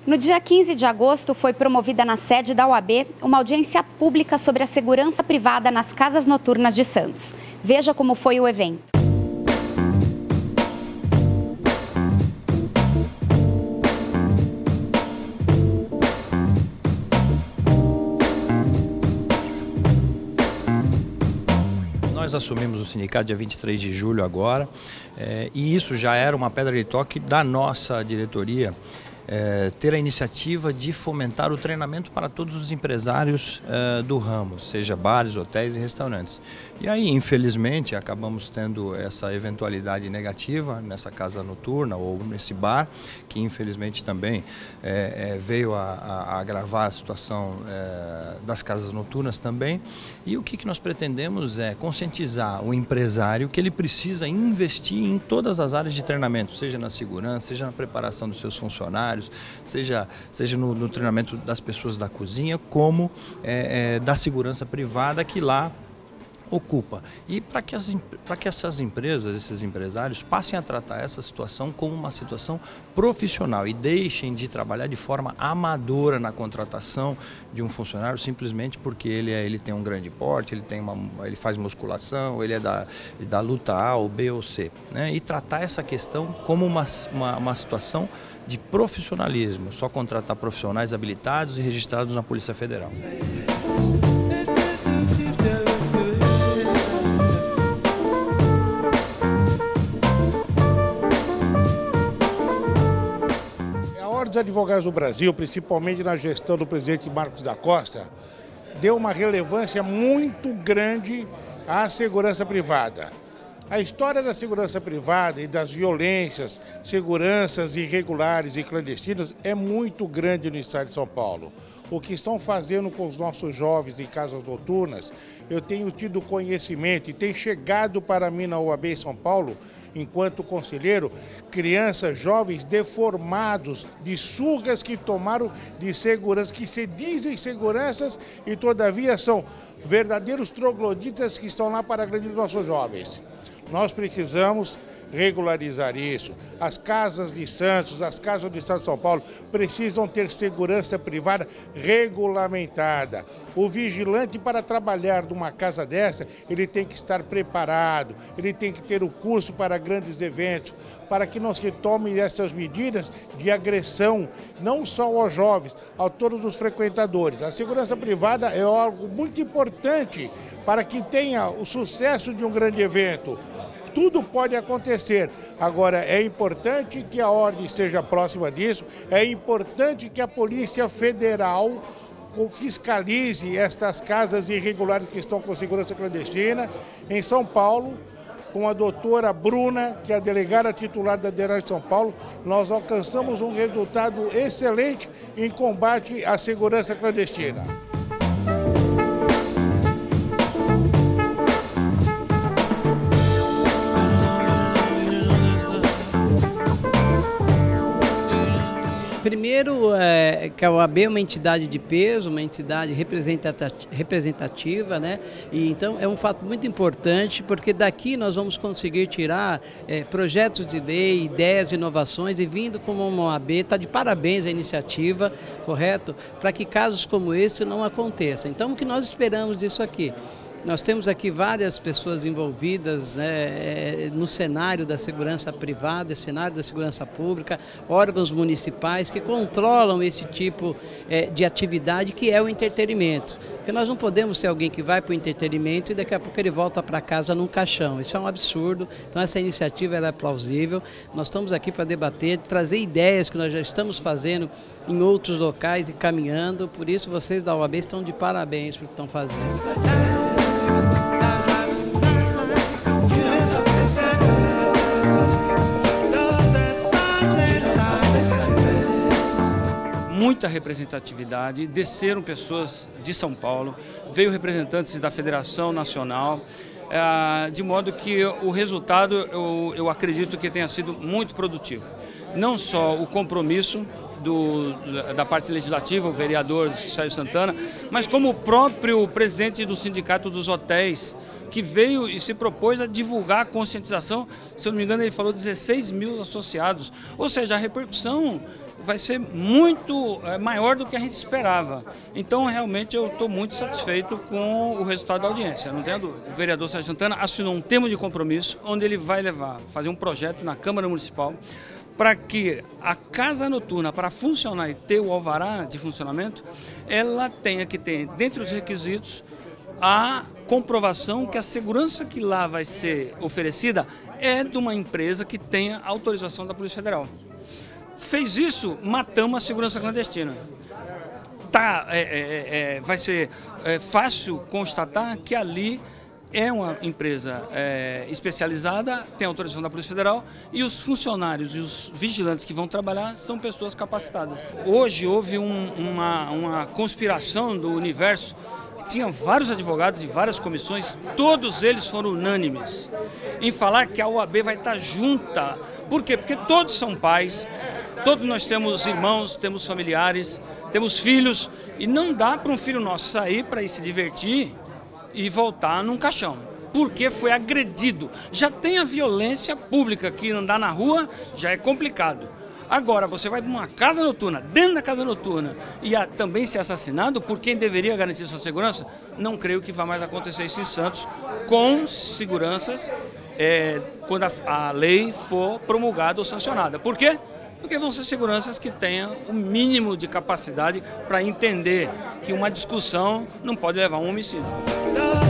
No dia 15 de agosto, foi promovida na sede da OAB uma audiência pública sobre a segurança privada nas casas noturnas de Santos. Veja como foi o evento. Nós assumimos o sindicato dia 23 de julho agora, e isso já era uma pedra de toque da nossa diretoria, ter a iniciativa de fomentar o treinamento para todos os empresários do ramo, seja bares, hotéis e restaurantes. E aí, infelizmente, acabamos tendo essa eventualidade negativa nessa casa noturna ou nesse bar, que infelizmente também veio a agravar a situação das casas noturnas também. E o que nós pretendemos é conscientizar o empresário que ele precisa investir em todas as áreas de treinamento, seja na segurança, seja na preparação dos seus funcionários, seja no treinamento das pessoas da cozinha, como da segurança privada que lá ocupa. E para que essas empresas, esses empresários, passem a tratar essa situação como uma situação profissional e deixem de trabalhar de forma amadora na contratação de um funcionário simplesmente porque ele tem um grande porte, ele faz musculação, ele é da luta A ou B ou C, né? E tratar essa questão como uma situação de profissionalismo, só contratar profissionais habilitados e registrados na Polícia Federal. A Ordem dos Advogados do Brasil, principalmente na gestão do presidente Marcos da Costa, deu uma relevância muito grande à segurança privada. A história da segurança privada e das violências, seguranças irregulares e clandestinas é muito grande no estado de São Paulo. O que estão fazendo com os nossos jovens em casas noturnas, eu tenho tido conhecimento e tem chegado para mim na OAB em São Paulo, enquanto conselheiro, crianças, jovens deformados de surras que tomaram de segurança, que se dizem seguranças e todavia são verdadeiros trogloditas que estão lá para agredir nossos jovens. Nós precisamos regularizar isso. As casas de Santos, as casas do estado de São Paulo precisam ter segurança privada regulamentada. O vigilante, para trabalhar numa casa dessa, ele tem que estar preparado, ele tem que ter o curso para grandes eventos, para que não se tome essas medidas de agressão, não só aos jovens, a todos os frequentadores. A segurança privada é algo muito importante para que tenha o sucesso de um grande evento. Tudo pode acontecer. Agora, é importante que a ordem esteja próxima disso, é importante que a Polícia Federal fiscalize estas casas irregulares que estão com segurança clandestina. Em São Paulo, com a doutora Bruna, que é a delegada titular da DERAJ de São Paulo, nós alcançamos um resultado excelente em combate à segurança clandestina. Primeiro, que a OAB é uma entidade de peso, uma entidade representativa, né? E então é um fato muito importante, porque daqui nós vamos conseguir tirar projetos de lei, ideias, inovações, e vindo como uma OAB, está de parabéns a iniciativa, correto? Para que casos como esse não aconteçam. Então, o que nós esperamos disso aqui? Nós temos aqui várias pessoas envolvidas, né, no cenário da segurança privada, cenário da segurança pública, órgãos municipais que controlam esse tipo de atividade que é o entretenimento. Porque nós não podemos ter alguém que vai para o entretenimento e daqui a pouco ele volta para casa num caixão. Isso é um absurdo. Então essa iniciativa ela é plausível. Nós estamos aqui para debater, trazer ideias que nós já estamos fazendo em outros locais e caminhando. Por isso vocês da OAB estão de parabéns pelo que estão fazendo. Muita representatividade, desceram pessoas de São Paulo, veio representantes da Federação Nacional, de modo que o resultado eu acredito que tenha sido muito produtivo. Não só o compromisso da parte legislativa, o vereador Sérgio Santana, mas como o próprio presidente do Sindicato dos Hotéis, que veio e se propôs a divulgar a conscientização, se eu não me engano ele falou 16 mil associados, ou seja, a repercussão vai ser muito maior do que a gente esperava. Então, realmente, eu estou muito satisfeito com o resultado da audiência, não tenho dúvida. O vereador Sérgio Santana assinou um termo de compromisso, onde ele vai fazer um projeto na Câmara Municipal para que a casa noturna, para funcionar e ter o alvará de funcionamento, ela tenha que ter, dentre os requisitos, a comprovação que a segurança que lá vai ser oferecida é de uma empresa que tenha autorização da Polícia Federal. Fez isso, matamos a segurança clandestina. Vai ser fácil constatar que ali é uma empresa especializada, tem autorização da Polícia Federal e os funcionários e os vigilantes que vão trabalhar são pessoas capacitadas. Hoje houve uma conspiração do universo, tinha vários advogados e várias comissões, todos eles foram unânimes em falar que a OAB vai estar junta. Por quê? Porque todos são pais, todos nós temos irmãos, temos familiares, temos filhos e não dá para um filho nosso sair para ir se divertir e voltar num caixão, porque foi agredido. Já tem a violência pública, que andar na rua já é complicado. Agora, você vai para uma casa noturna, dentro da casa noturna, e também ser assassinado por quem deveria garantir sua segurança, não creio que vá mais acontecer isso em Santos, com seguranças, quando a lei for promulgada ou sancionada. Por quê? Porque vão ser seguranças que tenham o mínimo de capacidade para entender que uma discussão não pode levar a um homicídio.